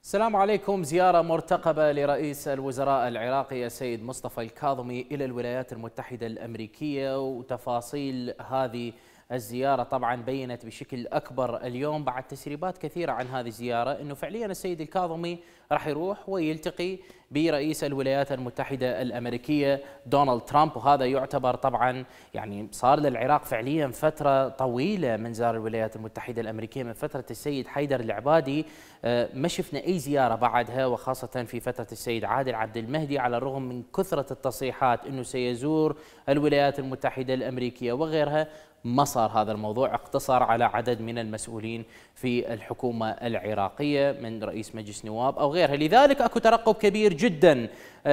السلام عليكم. زيارة مرتقبة لرئيس الوزراء العراقي السيد مصطفى الكاظمي إلى الولايات المتحدة الأمريكية، وتفاصيل هذه الزيارة طبعا بينت بشكل أكبر اليوم بعد تسريبات كثيرة عن هذه الزيارة أنه فعليا السيد الكاظمي راح يروح ويلتقي برئيس الولايات المتحدة الأمريكية دونالد ترامب، وهذا يعتبر طبعا يعني صار للعراق فعليا فترة طويلة من زار الولايات المتحدة الأمريكية من فترة السيد حيدر العبادي. ما شفنا أي زيارة بعدها، وخاصة في فترة السيد عادل عبد المهدي، على الرغم من كثرة التصريحات أنه سيزور الولايات المتحدة الأمريكية وغيرها. ما صار هذا الموضوع، اقتصر على عدد من المسؤولين في الحكومة العراقية من رئيس مجلس نواب أو غيرها، لذلك أكو ترقب كبير جدا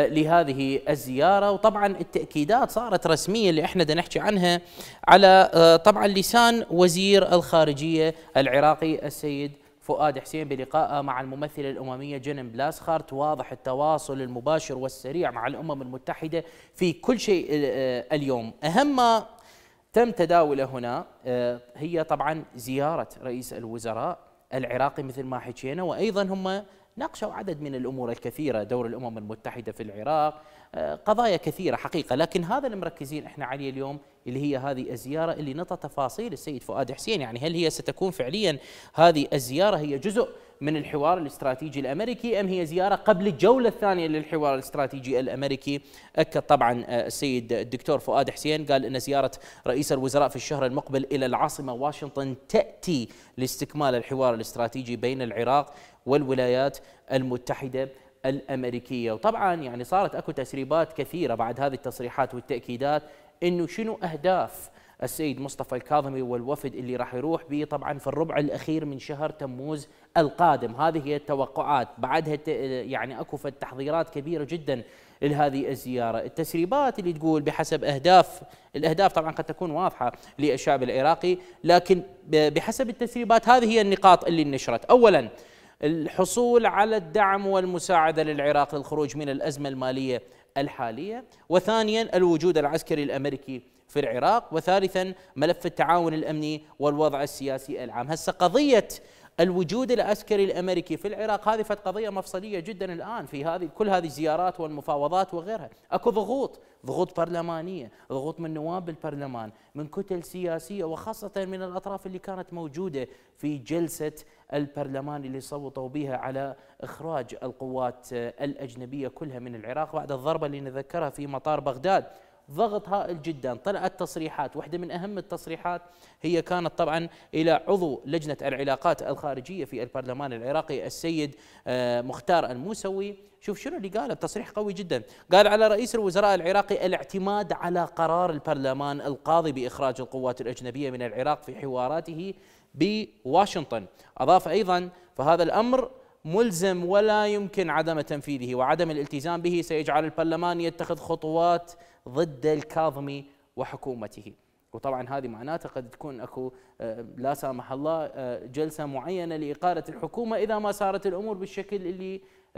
لهذه الزيارة. وطبعا التأكيدات صارت رسمية اللي احنا بدنا نحكي عنها على طبعا لسان وزير الخارجية العراقي السيد فؤاد حسين بلقائه مع الممثلة الأممية جنن بلاسخارت. واضح التواصل المباشر والسريع مع الأمم المتحدة في كل شيء اليوم. أهم ما تم تداوله هنا هي طبعا زيارة رئيس الوزراء العراقي مثل ما حكينا، وأيضا هم ناقشوا عدد من الأمور الكثيرة، دور الأمم المتحدة في العراق، قضايا كثيرة حقيقة، لكن هذا اللي مركزين احنا عليه اليوم اللي هي هذه الزيارة اللي نطى تفاصيل السيد فؤاد حسين. يعني هل هي ستكون فعليا هذه الزيارة هي جزء من الحوار الاستراتيجي الأمريكي، أم هي زيارة قبل الجولة الثانية للحوار الاستراتيجي الأمريكي؟ أكد طبعا السيد الدكتور فؤاد حسين، قال أن زيارة رئيس الوزراء في الشهر المقبل إلى العاصمة واشنطن تأتي لاستكمال الحوار الاستراتيجي بين العراق والولايات المتحدة الأمريكية. وطبعا يعني صارت أكو تسريبات كثيرة بعد هذه التصريحات والتأكيدات أنه شنو أهداف السيد مصطفى الكاظمي والوفد اللي راح يروح به طبعا في الربع الأخير من شهر تموز القادم. هذه هي التوقعات، بعدها يعني أكو تحضيرات كبيرة جدا لهذه الزيارة. التسريبات اللي تقول بحسب الأهداف طبعا قد تكون واضحة للشعب العراقي، لكن بحسب التسريبات هذه هي النقاط اللي نشرت. أولا الحصول على الدعم والمساعدة للعراق للخروج من الأزمة المالية الحالية، وثانيا الوجود العسكري الأمريكي في العراق، وثالثا ملف التعاون الأمني والوضع السياسي العام. هسه قضية الوجود العسكري الأمريكي في العراق هذه قضية مفصلية جدا الآن في كل هذه الزيارات والمفاوضات وغيرها. أكو ضغوط برلمانية، ضغوط من نواب البرلمان، من كتل سياسية، وخاصة من الأطراف اللي كانت موجودة في جلسة البرلمان اللي صوتوا بها على إخراج القوات الأجنبية كلها من العراق بعد الضربة اللي نذكرها في مطار بغداد. ضغط هائل جدا. طلعت تصريحات، واحدة من أهم التصريحات هي كانت طبعا إلى عضو لجنة العلاقات الخارجية في البرلمان العراقي السيد مختار الموسوي. شوف شنو اللي قاله، تصريح قوي جدا. قال على رئيس الوزراء العراقي الاعتماد على قرار البرلمان القاضي بإخراج القوات الأجنبية من العراق في حواراته بواشنطن. أضاف أيضا فهذا الأمر ملزم ولا يمكن عدم تنفيذه، وعدم الالتزام به سيجعل البرلمان يتخذ خطوات ضد الكاظمي وحكومته. وطبعا هذه معناته قد تكون اكو لا سامح الله جلسه معينه لاقاله الحكومه اذا ما صارت الامور بالشكل اللي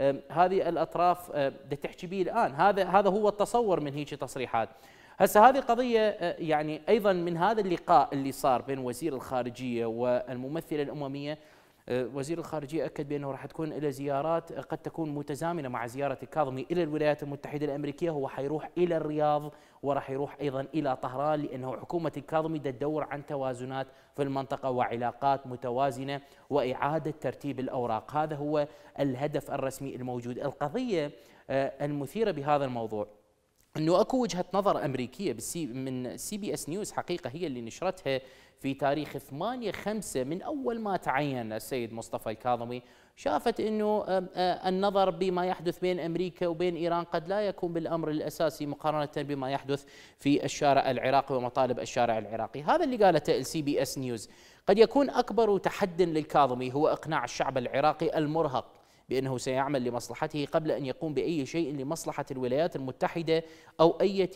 هذه الاطراف تحكي به الان. هذا هو التصور من هيك تصريحات. هسه هذه قضيه يعني ايضا من هذا اللقاء اللي صار بين وزير الخارجيه والممثله الامميه. وزير الخارجية أكد بأنه راح تكون إلى زيارات قد تكون متزامنة مع زيارة الكاظمي إلى الولايات المتحدة الأمريكية. هو حيروح إلى الرياض وراح يروح أيضا إلى طهران، لأنه حكومة الكاظمي تدور عن توازنات في المنطقة وعلاقات متوازنة وإعادة ترتيب الأوراق. هذا هو الهدف الرسمي الموجود. القضية المثيرة بهذا الموضوع أنه أكو وجهة نظر أمريكية من CBS نيوز حقيقة هي اللي نشرتها في تاريخ 8/5 من أول ما تعين السيد مصطفى الكاظمي. شافت أنه النظر بما يحدث بين أمريكا وبين إيران قد لا يكون بالأمر الأساسي مقارنة بما يحدث في الشارع العراقي ومطالب الشارع العراقي. هذا اللي قالته CBS نيوز. قد يكون أكبر تحد للكاظمي هو إقناع الشعب العراقي المرهق بأنه سيعمل لمصلحته قبل أن يقوم بأي شيء لمصلحة الولايات المتحدة أو أي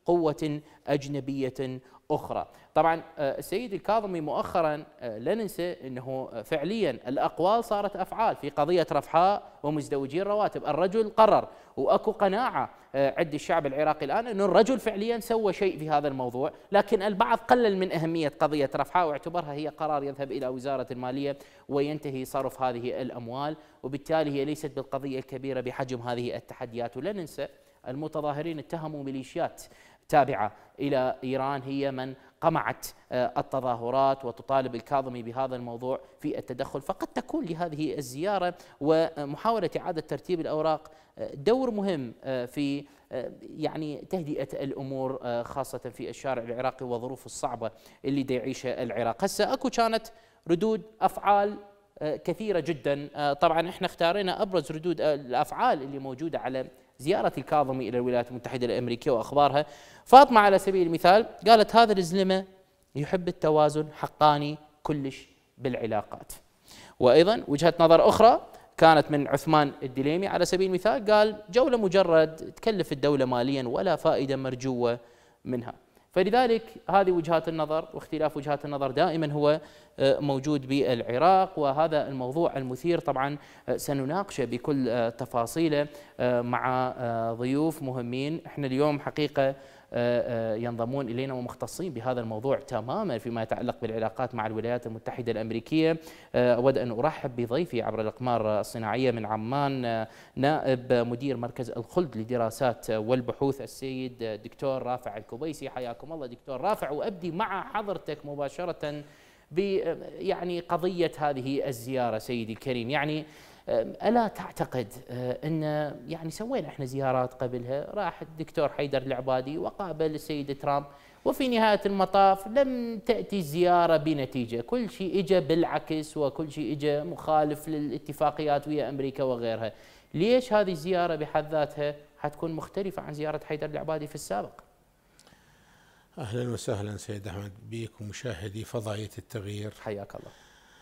قوة أجنبية أخرى. طبعا السيد الكاظمي مؤخرا لا ننسى أنه فعليا الأقوال صارت أفعال في قضية رفحاء ومزدوجي الرواتب. الرجل قرر، وأكو قناعة عند الشعب العراقي الآن أنه الرجل فعليا سوى شيء في هذا الموضوع، لكن البعض قلل من أهمية قضية رفحاء واعتبرها هي قرار يذهب إلى وزارة المالية وينتهي صرف هذه الأموال، وبالتالي هي ليست بالقضية الكبيرة بحجم هذه التحديات. ولا ننسى المتظاهرين اتهموا ميليشيات تابعة إلى إيران هي من قمعت التظاهرات وتطالب الكاظمي بهذا الموضوع في التدخل. فقد تكون لهذه الزيارة ومحاولة إعادة ترتيب الأوراق دور مهم في يعني تهدئة الأمور، خاصة في الشارع العراقي والظروف الصعبة اللي دا يعيشها العراق. هسه أكو كانت ردود أفعال كثيرة جدا. طبعا احنا اختارينا أبرز ردود الأفعال اللي موجودة على زيارة الكاظمي إلى الولايات المتحدة الأمريكية وأخبارها. فاطمة على سبيل المثال قالت هذا الزلمة يحب التوازن، حقاني كلش بالعلاقات. وأيضا وجهة نظر أخرى كانت من عثمان الدليمي على سبيل المثال، قال جولة مجرد تكلف الدولة ماليا ولا فائدة مرجوة منها. فلذلك هذه وجهات النظر، واختلاف وجهات النظر دائما هو موجود بالعراق، وهذا الموضوع المثير طبعا سنناقشه بكل تفاصيله مع ضيوف مهمين. احنا اليوم حقيقة ينضمون إلينا ومختصين بهذا الموضوع تماما فيما يتعلق بالعلاقات مع الولايات المتحدة الأمريكية. أود أن أرحب بضيفي عبر الأقمار الصناعية من عمان نائب مدير مركز الخلد للدراسات والبحوث السيد دكتور رافع الكبيسي. حياكم الله دكتور رافع، وأبدي مع حضرتك مباشرة يعني قضية هذه الزيارة سيدي الكريم. يعني ألا تعتقد أن يعني سوينا احنا زيارات قبلها، راح الدكتور حيدر العبادي وقابل السيد ترامب، وفي نهاية المطاف لم تأتي الزيارة بنتيجة، كل شيء اجى بالعكس وكل شيء اجى مخالف للاتفاقيات ويا أمريكا وغيرها. ليش هذه الزيارة بحد ذاتها حتكون مختلفة عن زيارة حيدر العبادي في السابق؟ أهلا وسهلا سيد أحمد بك ومشاهدي فضائية التغيير، حياك الله.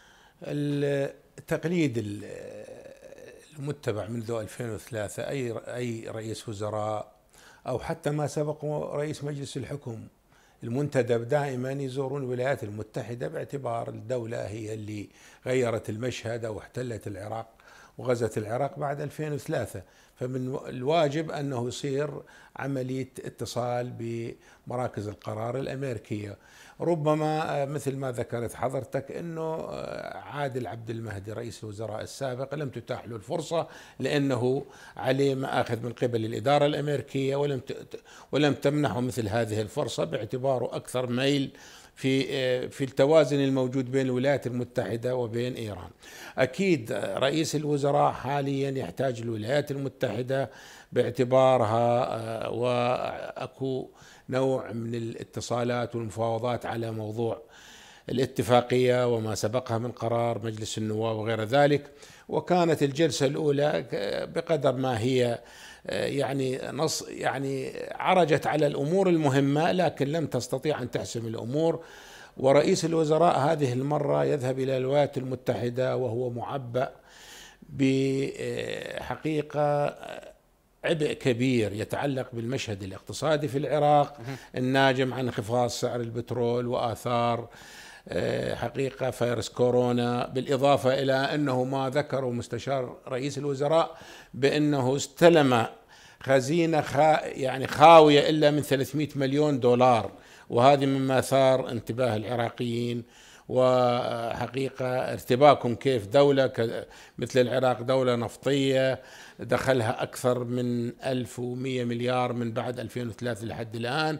التقليد المتبع منذ 2003 أي رئيس وزراء أو حتى ما سبقه رئيس مجلس الحكم المنتدب دائما يزورون الولايات المتحدة باعتبار الدولة هي اللي غيرت المشهد أو احتلت العراق وغزت العراق بعد 2003، فمن الواجب أنه يصير عملية اتصال بمراكز القرار الأمريكية. ربما مثل ما ذكرت حضرتك أنه عادل عبد المهدي رئيس الوزراء السابق لم تتاح له الفرصة لأنه عليه مآخذ من قبل الإدارة الأمريكية ولم تمنحه مثل هذه الفرصة باعتباره أكثر ميل في التوازن الموجود بين الولايات المتحدة وبين إيران. أكيد رئيس الوزراء حاليا يحتاج الولايات المتحدة باعتبارها وأكو نوع من الاتصالات والمفاوضات على موضوع الاتفاقية وما سبقها من قرار مجلس النواب وغير ذلك. وكانت الجلسة الأولى بقدر ما هي يعني عرجت على الأمور المهمة لكن لم تستطيع أن تحسم الأمور. ورئيس الوزراء هذه المرة يذهب إلى الولايات المتحدة وهو معبأ بحقيقة عبء كبير يتعلق بالمشهد الاقتصادي في العراق الناجم عن انخفاض سعر البترول وآثار حقيقة فيروس كورونا، بالإضافة إلى أنه ما ذكره مستشار رئيس الوزراء بأنه استلم خزينة يعني خاوية إلا من 300 مليون دولار، وهذه مما أثار انتباه العراقيين وحقيقة ارتباكهم كيف دولة مثل العراق دولة نفطية دخلها أكثر من 1100 مليار من بعد 2003 لحد الآن،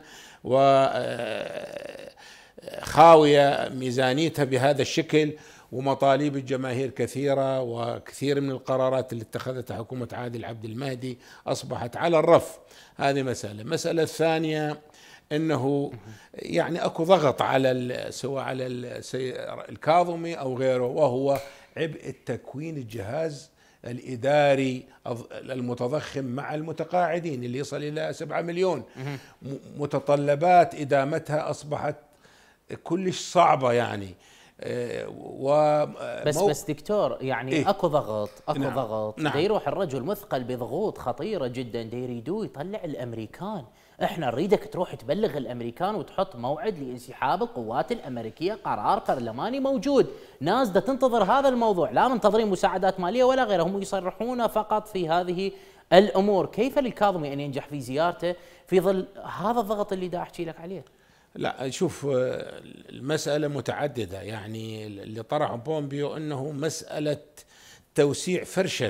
وخاوية ميزانيتها بهذا الشكل، ومطالب الجماهير كثيرة، وكثير من القرارات اللي اتخذتها حكومة عادل عبد المهدي أصبحت على الرف. هذه مسألة الثانية أنه يعني أكو ضغط على سواء على الكاظمي أو غيره، وهو عبء التكوين الجهاز الإداري المتضخم مع المتقاعدين اللي يصل إلى 7 مليون. متطلبات إدامتها أصبحت كلش صعبة، يعني و بس دكتور، يعني إيه؟ اكو ضغط، نعم. ضغط، نعم. دا يروح الرجل مثقل بضغوط خطيره جدا، دا يريدوه يطلع الامريكان. احنا نريدك تروح تبلغ الامريكان وتحط موعد لانسحاب القوات الامريكيه، قرار برلماني موجود، ناس دا تنتظر هذا الموضوع، لا منتظرين مساعدات ماليه ولا غيرها، هم يصرحون فقط في هذه الامور. كيف للكاظمي ان ينجح في زيارته في ظل هذا الضغط اللي دا احكي لك عليه؟ لا شوف، المسألة متعددة. يعني اللي طرح بومبيو أنه مسألة توسيع فرشة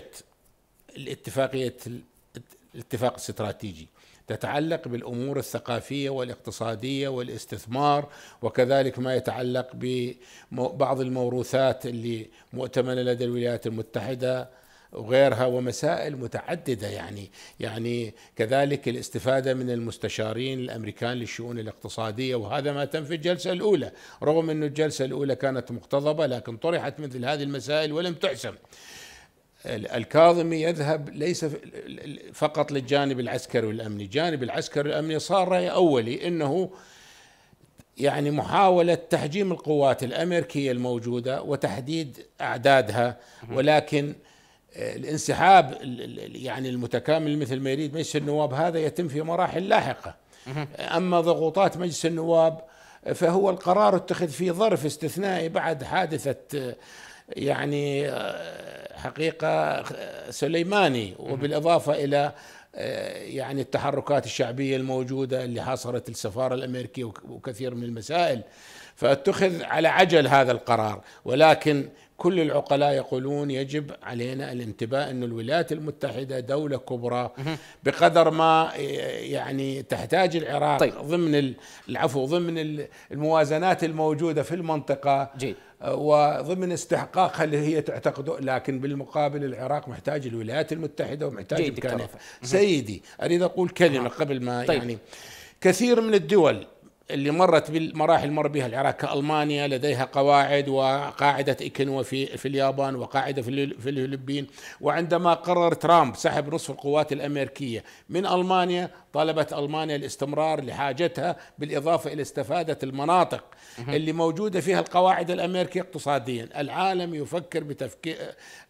الاتفاق الاستراتيجي، تتعلق بالأمور الثقافية والاقتصادية والاستثمار، وكذلك ما يتعلق ببعض الموروثات اللي مؤتمنة لدى الولايات المتحدة وغيرها، ومسائل متعددة. يعني كذلك الاستفادة من المستشارين الأمريكان للشؤون الاقتصادية، وهذا ما تم في الجلسة الأولى، رغم أن الجلسة الأولى كانت مقتضبة لكن طرحت مثل هذه المسائل ولم تحسم. الكاظمي يذهب ليس فقط للجانب العسكري والأمني، الجانب العسكري والأمني صار رأي أولي أنه يعني محاولة تحجيم القوات الأمريكية الموجودة وتحديد أعدادها، ولكن الانسحاب يعني المتكامل مثل ما يريد مجلس النواب هذا يتم في مراحل لاحقة. أما ضغوطات مجلس النواب فهو القرار اتخذ في ظرف استثنائي بعد حادثة يعني حقيقة سليماني، وبالإضافة إلى يعني التحركات الشعبية الموجودة اللي حاصرت السفارة الأمريكية وكثير من المسائل، فاتخذ على عجل هذا القرار. ولكن كل العقلاء يقولون يجب علينا الانتباه أن الولايات المتحدة دولة كبرى، بقدر ما يعني تحتاج العراق طيب. ضمن الموازنات الموجودة في المنطقة، جيد. وضمن استحقاقها اللي هي تعتقده، لكن بالمقابل العراق محتاج الولايات المتحدة ومحتاج إمكانيات. سيدي أريد أقول كلمة قبل ما طيب. يعني كثير من الدول اللي مرت بالمراحل مر بها العراق كألمانيا لديها قواعد، وقاعدة إيكنوا في اليابان، وقاعدة في الفلبين، وعندما قرر ترامب سحب نصف القوات الأمريكية من ألمانيا طلبت ألمانيا الاستمرار لحاجتها، بالإضافة إلى استفادة المناطق اللي موجودة فيها القواعد الأمريكية اقتصاديا. العالم يفكر بتفكير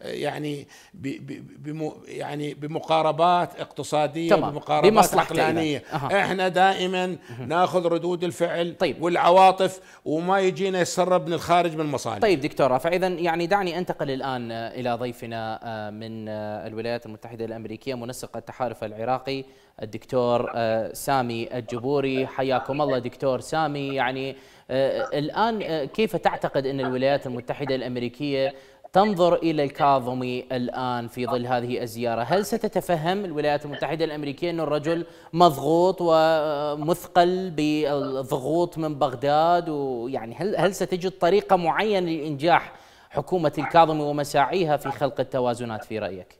يعني بمقاربات اقتصادية، بمقاربات عقلانية. احنا دائما ناخذ ردود الفعل طيب. والعواطف، وما يجينا يسرب من الخارج من مصالح. طيب دكتور رافع، إذن يعني دعني أنتقل الآن إلى ضيفنا من الولايات المتحدة الأمريكية، منسق التحالف العراقي، الدكتور سامي الجبوري. حياكم الله دكتور سامي. يعني الآن كيف تعتقد أن الولايات المتحدة الأمريكية تنظر إلى الكاظمي الآن في ظل هذه الزيارة؟ هل ستتفهم الولايات المتحدة الأمريكية أن الرجل مضغوط ومثقل بالضغوط من بغداد، ويعني هل ستجد طريقة معينة لإنجاح حكومة الكاظمي ومساعيها في خلق التوازنات في رأيك؟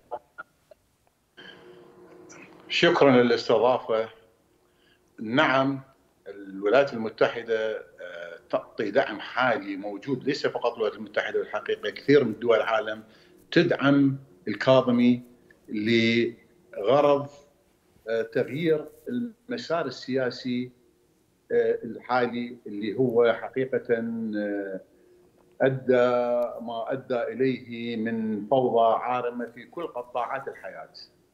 شكرا للاستضافة. نعم، الولايات المتحدة تعطي دعم حالي موجود، ليس فقط الولايات المتحدة، والحقيقة كثير من دول العالم تدعم الكاظمي لغرض تغيير المسار السياسي الحالي اللي هو حقيقة أدى ما أدى إليه من فوضى عارمة في كل قطاعات الحياة.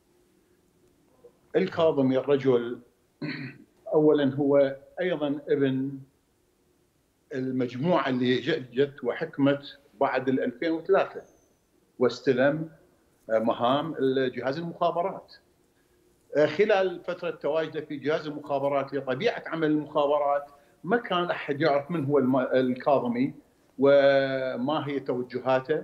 الكاظمي الرجل أولا هو أيضا ابن المجموعة اللي جت وحكمت بعد 2003 واستلم مهام جهاز المخابرات. خلال فترة تواجده في جهاز المخابرات لطبيعة عمل المخابرات ما كان أحد يعرف من هو الكاظمي وما هي توجهاته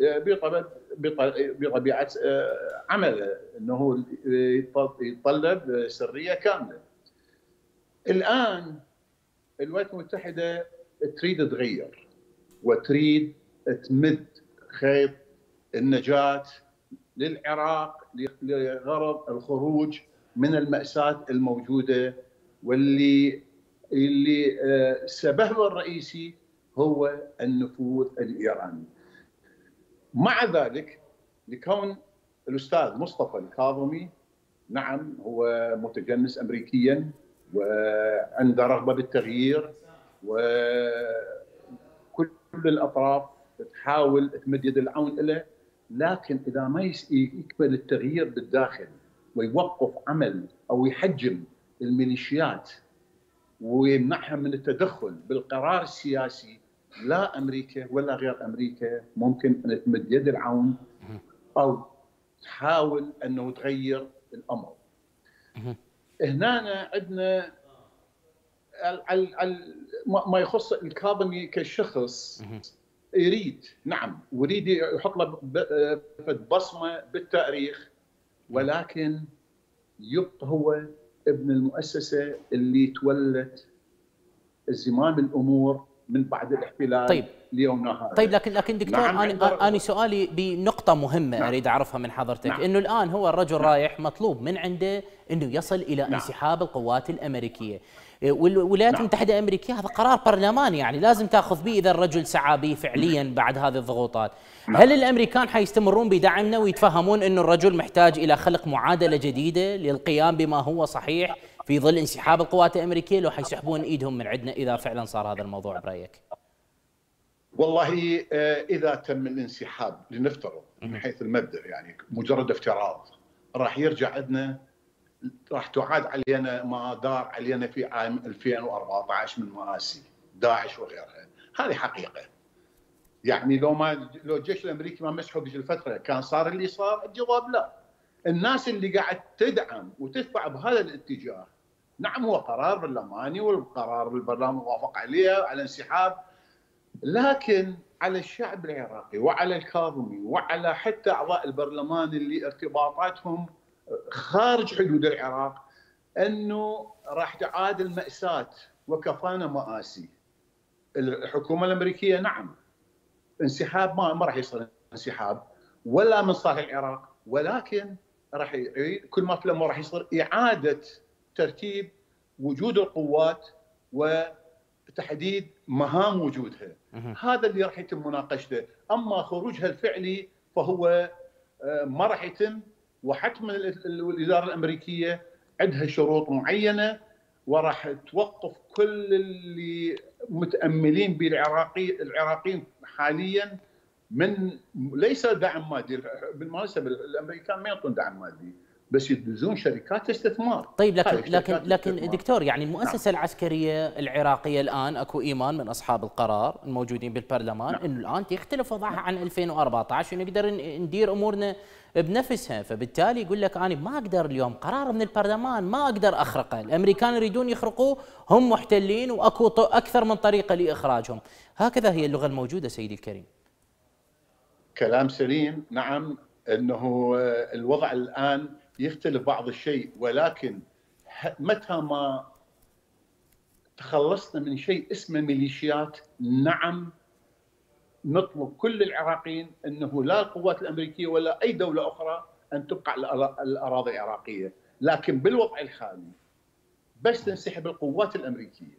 بطبيعة عمله، أنه يتطلب سرية كاملة. الآن الولايات المتحدة تريد تغير وتريد تمد خيط النجاة للعراق لغرض الخروج من المأساة الموجودة، واللي سببها الرئيسي هو النفوذ الإيراني. مع ذلك لكون الأستاذ مصطفى الكاظمي نعم هو متجنس أمريكيا وعنده رغبة بالتغيير وكل الاطراف تحاول تمد يد العون له، لكن اذا ما يقبل التغيير بالداخل ويوقف عمل او يحجم الميليشيات ويمنعها من التدخل بالقرار السياسي، لا امريكا ولا غير امريكا ممكن ان تمد يد العون او تحاول انه تغير الامر. هنا عندنا ما يخص الكاظمي كشخص، يريد نعم ويريد يحط له بصمه بالتاريخ، ولكن يبقى هو ابن المؤسسه اللي تولت زمام الامور من بعد الاحتلال. طيب ليومنا هذا. طيب لكن دكتور، نعم انا سؤالي بنقطه مهمه. نعم اريد اعرفها من حضرتك. نعم انه الان هو الرجل نعم رايح مطلوب من عنده انه يصل الى نعم انسحاب القوات الامريكيه، والولايات المتحده الامريكيه هذا قرار برلماني، يعني لازم تاخذ به اذا الرجل سعى به فعليا بعد هذه الضغوطات. هل الامريكان حيستمرون بدعمنا ويتفهمون انه الرجل محتاج الى خلق معادله جديده للقيام بما هو صحيح في ظل انسحاب القوات الامريكيه، لو حيسحبون ايدهم من عندنا اذا فعلا صار هذا الموضوع برايك؟ والله اذا تم الانسحاب لنفترض من حيث المبدا، يعني مجرد افتراض، راح يرجع عندنا، راح تعاد علينا ما دار علينا في عام 2014 من مآسي داعش وغيرها. هذه حقيقه. يعني لو الجيش الامريكي ما مسحوا بهذه الفتره كان صار اللي صار؟ الجواب لا. الناس اللي قاعد تدعم وتدفع بهذا الاتجاه، نعم هو قرار برلماني والقرار بالبرلمان موافق عليه على انسحاب، لكن على الشعب العراقي وعلى الكاظمي وعلى حتى اعضاء البرلمان اللي ارتباطاتهم خارج حدود العراق انه راح تعاد المأساة وكفانا مآسي. الحكومه الامريكيه نعم انسحاب ما راح يصير انسحاب ولا من صالح العراق، ولكن راح يعيد كل ما في الامر، راح يصير اعاده ترتيب وجود القوات وتحديد مهام وجودها. هذا اللي راح يتم مناقشته. اما خروجها الفعلي فهو ما راح يتم، وحتما الاداره الامريكيه عندها شروط معينه وراح توقف كل اللي متاملين بالعراقيين حاليا من ليس دعم مادي. بالمناسبه الامريكان ما يعطون دعم مادي، بس يدزون شركات استثمار. طيب لكن دكتور، يعني المؤسسه نعم العسكريه العراقيه الان اكو ايمان من اصحاب القرار الموجودين بالبرلمان نعم انه الان يختلف وضعها عن 2014 ونقدر ندير امورنا بنفسها، فبالتالي يقول لك انا ما اقدر اليوم قرار من البرلمان ما اقدر اخرقه، الامريكان يريدون يخرقوه، هم محتلين واكو اكثر من طريقه لاخراجهم. هكذا هي اللغه الموجوده سيدي الكريم. كلام سليم، نعم انه الوضع الان يختلف بعض الشيء، ولكن متى ما تخلصنا من شيء اسمه ميليشيات، نعم نطلب كل العراقيين انه لا القوات الامريكيه ولا اي دوله اخرى ان تبقى على الاراضي العراقيه، لكن بالوضع الحالي بس تنسحب القوات الامريكيه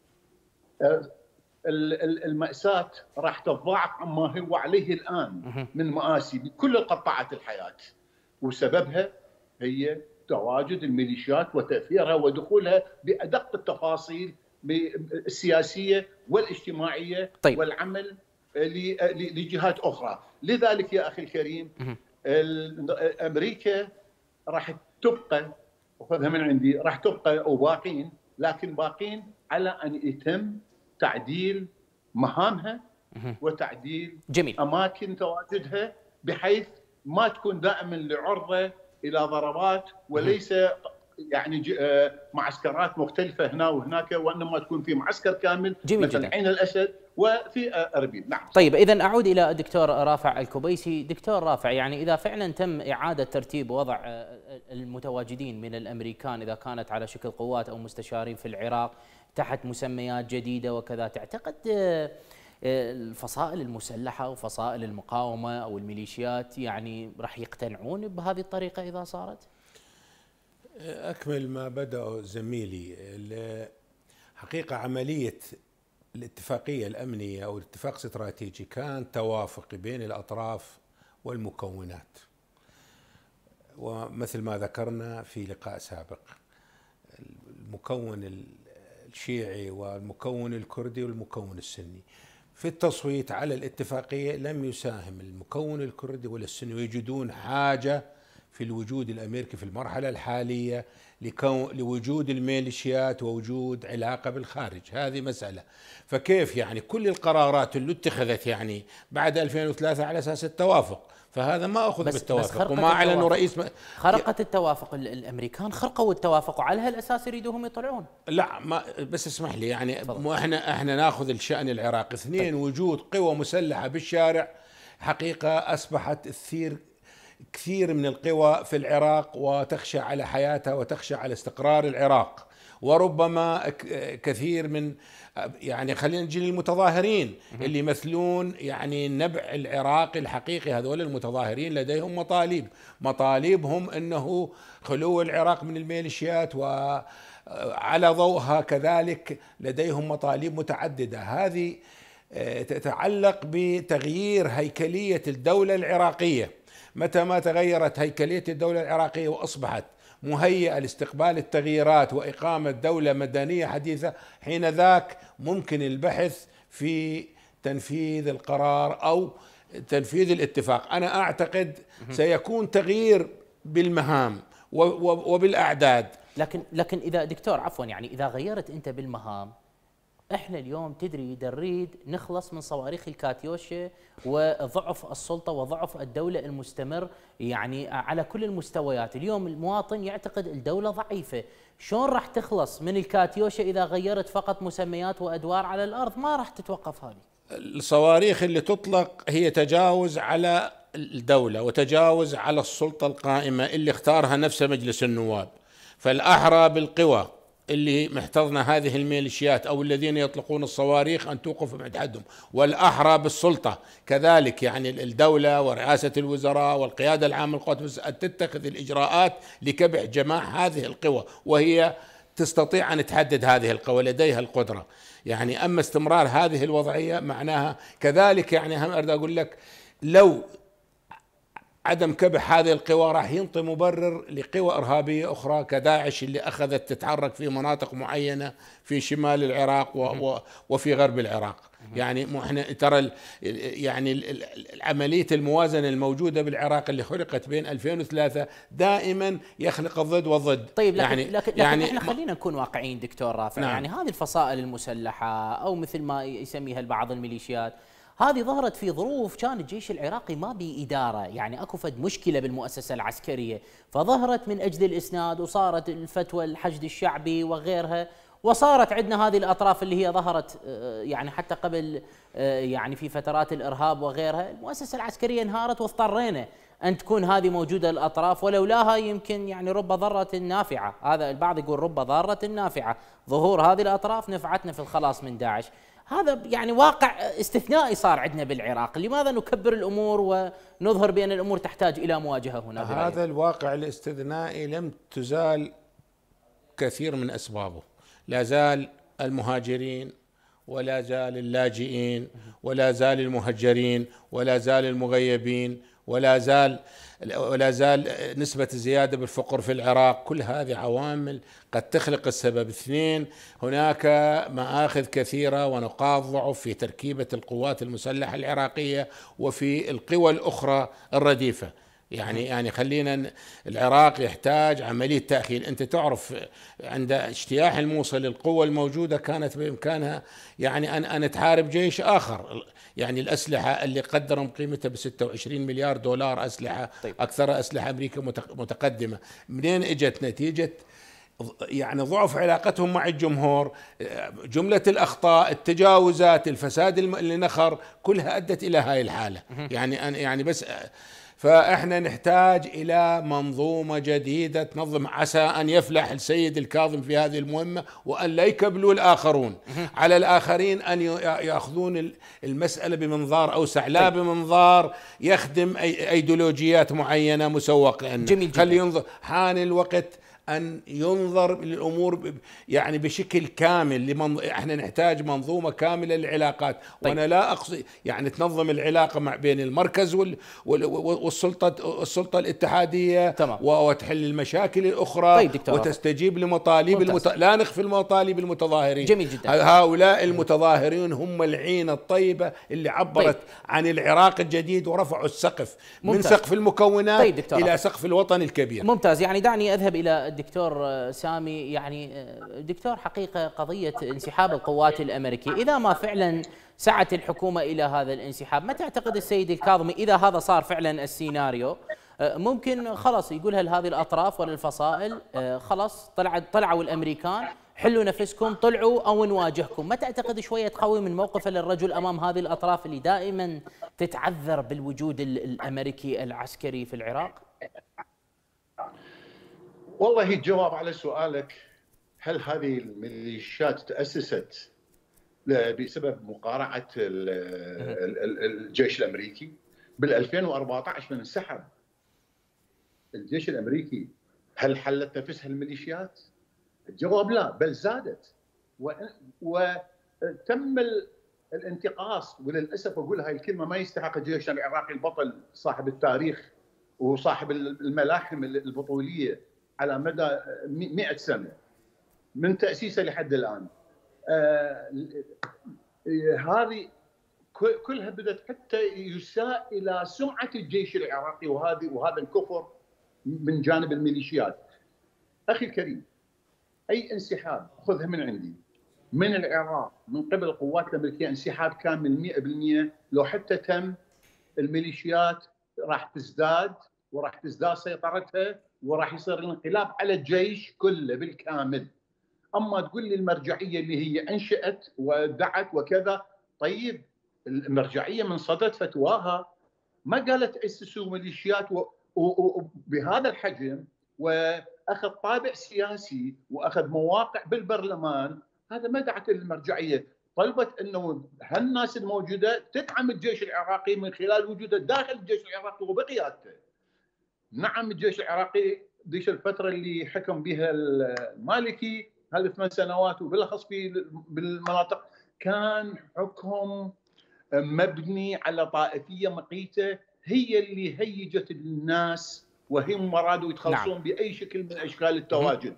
المأساة راح تتضاعف عما هو عليه الان من مآسي بكل قطاعات الحياه، وسببها هي تواجد الميليشيات وتأثيرها ودخولها بأدق التفاصيل السياسية والاجتماعية طيب والعمل لجهات أخرى. لذلك يا أخي الكريم أمريكا راح تبقى، وخذها من عندي، راح تبقى وباقين، لكن باقين على أن يتم تعديل مهامها وتعديل جميل أماكن تواجدها بحيث ما تكون دائما لعرضة إلى ضربات، وليس يعني معسكرات مختلفة هنا وهناك، وإنما تكون في معسكر كامل مثل عين الأسد وفي أربيل. نعم. طيب إذن أعود إلى الدكتور رافع الكبيسي. دكتور رافع، يعني إذا فعلا تم إعادة ترتيب وضع المتواجدين من الأمريكان إذا كانت على شكل قوات أو مستشارين في العراق تحت مسميات جديدة وكذا، تعتقد الفصائل المسلحة وفصائل المقاومة أو الميليشيات يعني راح يقتنعون بهذه الطريقة إذا صارت؟ أكمل ما بدأ زميلي. حقيقة عملية الاتفاقية الأمنية أو الاتفاق الاستراتيجي كان توافق بين الأطراف والمكونات، ومثل ما ذكرنا في لقاء سابق المكون الشيعي والمكون الكردي والمكون السني. في التصويت على الاتفاقية لم يساهم المكون الكردي ولا السني، يجدون حاجة في الوجود الأمريكي في المرحلة الحالية لوجود الميليشيات ووجود علاقة بالخارج. هذه مسألة. فكيف يعني كل القرارات اللي اتخذت يعني بعد 2003 على أساس التوافق، فهذا ما أخذ بالتوافق وما أعلنوا رئيس خرقت التوافق. الأمريكان خرقوا التوافق وعلى هالأساس يريدوهم يطلعون. لا ما بس اسمح لي يعني احنا ناخذ الشأن العراقي. اثنين، وجود قوى مسلحة بالشارع حقيقة أصبحت كثير من القوى في العراق وتخشى على حياتها وتخشى على استقرار العراق، وربما كثير من يعني خلينا نجي للمتظاهرين اللي يمثلون يعني النبع العراقي الحقيقي. هذول المتظاهرين لديهم مطالبهم انه خلو العراق من الميليشيات، وعلى ضوءها كذلك لديهم مطالب متعددة. هذه تتعلق بتغيير هيكلية الدولة العراقية. متى ما تغيرت هيكلية الدولة العراقية وأصبحت مهيئة لاستقبال التغييرات وإقامة دولة مدنية حديثة، حين ذاك ممكن البحث في تنفيذ القرار أو تنفيذ الاتفاق. أنا أعتقد سيكون تغيير بالمهام وبالأعداد. لكن إذا دكتور عفوا يعني إذا غيرت أنت بالمهام، احنا اليوم تدري نريد نخلص من صواريخ الكاتيوشا وضعف السلطه وضعف الدوله المستمر يعني على كل المستويات. اليوم المواطن يعتقد الدوله ضعيفه، شلون راح تخلص من الكاتيوشا اذا غيرت فقط مسميات وادوار على الارض؟ ما راح تتوقف هذه. الصواريخ اللي تطلق هي تجاوز على الدوله وتجاوز على السلطه القائمه اللي اختارها نفسه مجلس النواب. فالاحرى بالقوى اللي محتضنة هذه الميليشيات أو الذين يطلقون الصواريخ أن توقف عند حدهم، والأحرى بالسلطة كذلك يعني الدولة ورئاسة الوزراء والقيادة العامة للقوات أن تتخذ الإجراءات لكبح جماح هذه القوى، وهي تستطيع أن تحدد هذه القوى، لديها القدرة. يعني أما استمرار هذه الوضعية معناها كذلك يعني هم أريد أقول لك لو عدم كبح هذه القوى راح ينطي مبرر لقوى إرهابية أخرى كداعش اللي أخذت تتحرك في مناطق معينة في شمال العراق وفي غرب العراق. يعني احنا ترى يعني عملية الموازنة الموجودة بالعراق اللي خلقت بين 2003 دائما يخلق الضد والضد. طيب لكن احنا خلينا نكون واقعيين دكتور رافع. نعم. يعني هذه الفصائل المسلحة أو مثل ما يسميها البعض الميليشيات، هذه ظهرت في ظروف كان الجيش العراقي ما بإدارة، يعني اكو فد مشكلة بالمؤسسة العسكرية، فظهرت من أجل الإسناد وصارت الفتوى الحشد الشعبي وغيرها، وصارت عندنا هذه الأطراف اللي هي ظهرت يعني حتى قبل يعني في فترات الإرهاب وغيرها. المؤسسة العسكرية انهارت واضطرينا أن تكون هذه موجودة الأطراف، ولولاها يمكن يعني رب ضارة نافعة. هذا البعض يقول رب ضارة نافعة، ظهور هذه الأطراف نفعتنا في الخلاص من داعش. هذا يعني واقع استثنائي صار عندنا بالعراق. لماذا نكبر الأمور ونظهر بأن الأمور تحتاج إلى مواجهة هنا؟ هذا الواقع الاستثنائي لم تزال كثير من أسبابه. لا زال المهاجرين، ولا زال اللاجئين، ولا زال المهجرين، ولا زال المغيبين، ولا زال نسبة الزيادة بالفقر في العراق. كل هذه عوامل قد تخلق السبب. اثنين، هناك مآخذ كثيرة ونقاط ضعف في تركيبة القوات المسلحة العراقية وفي القوى الأخرى الرديفة. يعني خلينا، العراق يحتاج عملية تأخير. أنت تعرف عند اجتياح الموصل القوة الموجودة كانت بإمكانها يعني أن تحارب جيش آخر. يعني الأسلحة اللي قدرهم قيمتها ب 26 مليار دولار أسلحة. طيب. أكثر أسلحة أمريكا متقدمة. منين إجت؟ نتيجة يعني ضعف علاقتهم مع الجمهور، جملة الأخطاء، التجاوزات، الفساد اللي نخر، كلها أدت إلى هاي الحالة. يعني بس فإحنا نحتاج إلى منظومة جديدة تنظم، عسى أن يفلح السيد الكاظم في هذه المهمة وأن لا يكبلوا الآخرون. على الآخرين أن يأخذون المسألة بمنظار أوسع، لا بمنظار يخدم أيديولوجيات معينة مسوق لنا. خلي ينظر. حان الوقت أن ينظر للأمور يعني بشكل كامل. احنا نحتاج منظومة كاملة للعلاقات. طيب. وأنا لا أقصد يعني تنظم العلاقة بين المركز والسلطة الاتحادية، تمام. وتحل المشاكل الأخرى. طيب دكتور، وتستجيب لمطالب لا نخفي المطالب المتظاهرين. جميل جدا. هؤلاء المتظاهرين هم العين الطيبة اللي عبرت عن العراق الجديد ورفعوا السقف. ممتاز. من سقف المكونات إلى سقف الوطن الكبير. ممتاز. يعني دعني أذهب إلى الدكتور سامي. يعني دكتور، حقيقة قضية انسحاب القوات الأمريكية إذا ما فعلا سعت الحكومة إلى هذا الانسحاب، ما تعتقد السيد الكاظمي إذا هذا صار فعلا السيناريو ممكن خلاص يقولها لهذه الأطراف وللفصائل خلاص طلعوا الأمريكان، حلوا نفسكم، طلعوا أو نواجهكم؟ ما تعتقد شوية تقوي من موقفه للرجل أمام هذه الأطراف اللي دائما تتعذر بالوجود الأمريكي العسكري في العراق؟ والله الجواب على سؤالك، هل هذه الميليشيات تأسست بسبب مقارعة الجيش الأمريكي؟ بال 2014 من انسحب الجيش الأمريكي، هل حلت نفسها الميليشيات؟ الجواب لا، بل زادت وتم الانتقاص. وللأسف أقول هاي الكلمة، ما يستحق الجيش العراقي البطل صاحب التاريخ وصاحب الملاحم البطولية على مدى 100 سنة من تأسيسه لحد الآن. هذه كلها بدأت حتى يساء إلى سمعة الجيش العراقي، وهذا الكفر من جانب الميليشيات. أخي الكريم، أي انسحاب خذها من عندي من العراق من قبل القوات الأمريكية انسحاب كامل 100%، لو حتى تم، الميليشيات راح تزداد وراح تزداد سيطرتها وراح يصير الانقلاب على الجيش كله بالكامل. أما تقول لي المرجعية اللي هي أنشأت ودعت وكذا، طيب المرجعية من صدرت فتواها ما قالت أسسوا ميليشيات بهذا الحجم وأخذ طابع سياسي وأخذ مواقع بالبرلمان. هذا ما دعت المرجعية، طلبت أنه هالناس الموجودة تدعم الجيش العراقي من خلال وجوده داخل الجيش العراقي وبقيادته. نعم الجيش العراقي ديش الفترة اللي حكم بها المالكي هذه 8 سنوات وبالأخص بالمناطق كان حكم مبني على طائفية مقيتة، هي اللي هيجت الناس وهم مرادوا يتخلصون بأي شكل من أشكال التواجد.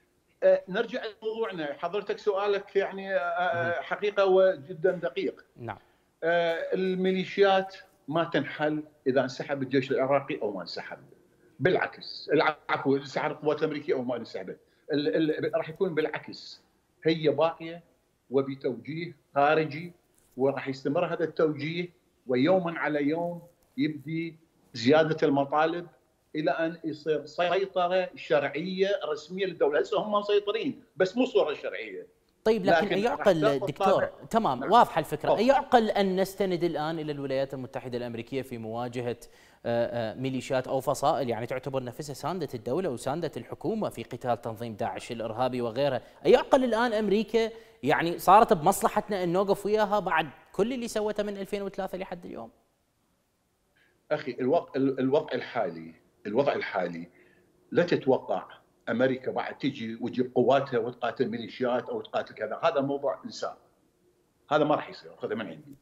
نرجع لموضوعنا. حضرتك سؤالك يعني حقيقة وجدا دقيق. نعم. الميليشيات ما تنحل إذا انسحب الجيش العراقي أو ما انسحب. بالعكس، العفو، انسحب القوات الأمريكية أو ما انسحبت، راح يكون بالعكس، هي باقية وبتوجيه خارجي، وراح يستمر هذا التوجيه، ويوما على يوم يبدي زيادة المطالب إلى أن يصير سيطرة شرعية رسمية للدولة. هسه هم مسيطرين بس مو صورة شرعية. طيب لكن أيعقل دكتور، تمام، نعم. واضحة الفكرة، أيعقل أن نستند الآن إلى الولايات المتحدة الأمريكية في مواجهة ميليشيات أو فصائل يعني تعتبر نفسها ساندة الدولة وساندة الحكومة في قتال تنظيم داعش الإرهابي وغيرها؟ أيعقل الآن أمريكا يعني صارت بمصلحتنا أن نوقف وياها بعد كل اللي سوته من 2003 لحد اليوم؟ أخي الوضع الحالي لا تتوقع أمريكا بعد تجي وتجيب قواتها وتقاتل ميليشيات أو تقاتل كذا. هذا موضوع إنسان، هذا ما راح يصير، خذه من عندي.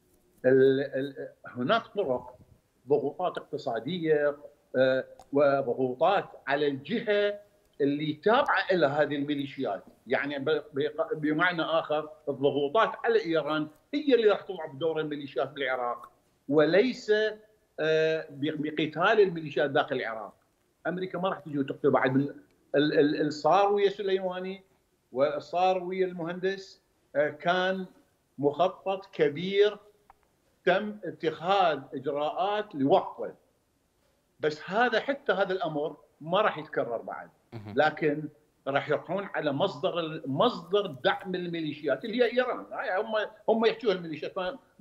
هناك طرق، ضغوطات اقتصادية وضغوطات على الجهة اللي تابعة إلى هذه الميليشيات. يعني بمعنى آخر الضغوطات على إيران هي اللي راح تلعب دور الميليشيات بالعراق، وليس بقتال الميليشيات داخل العراق. أمريكا ما راح تجي وتقتل بعد من صار ويا سليماني وصار ويا المهندس. كان مخطط كبير تم اتخاذ إجراءات لوقفه، بس حتى هذا الأمر ما راح يتكرر بعد. لكن راح يروحون على مصدر دعم الميليشيات اللي هي إيران. هم يحكوا الميليشيات،